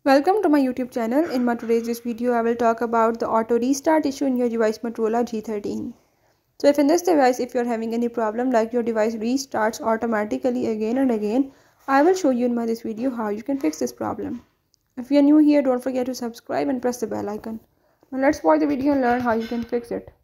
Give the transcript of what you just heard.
Welcome to my YouTube channel. In my today's video, I will talk about the auto restart issue in your device Motorola G13. So if in this device, if you're having any problem like your device restarts automatically again and again, I will show you in this video how you can fix this problem. If you're new here, don't forget to subscribe and press the bell icon. Now let's watch the video and learn how you can fix it.